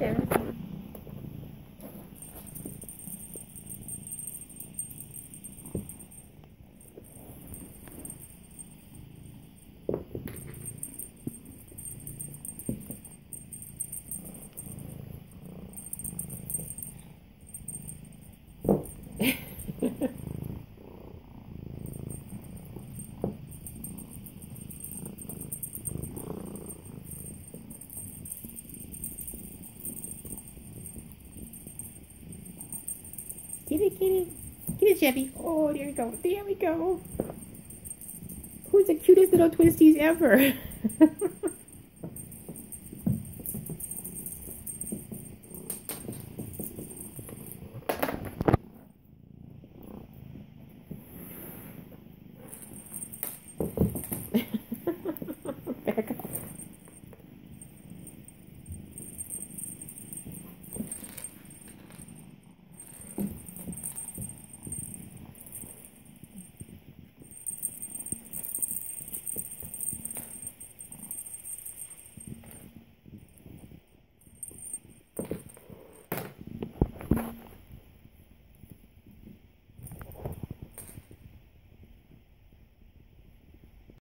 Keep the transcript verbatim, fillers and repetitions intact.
Kittens. Get it, get it. Get it, Chevy. Oh, there we go. There we go. Who's the cutest little twisties ever?